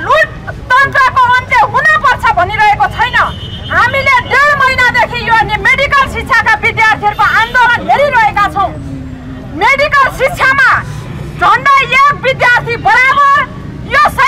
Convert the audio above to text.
लुट तन्त्रको अन्त्य हुनुपर्छ भनिरहेको छैन। हामीले 1.5 महिनादेखि यो मेडिकल शिक्षाका विद्यार्थीहरूको आन्दोलन हेरिरहेका छौँ। मेडिकल शिक्षामा झन्डै 1 विद्यार्थी बराबर यो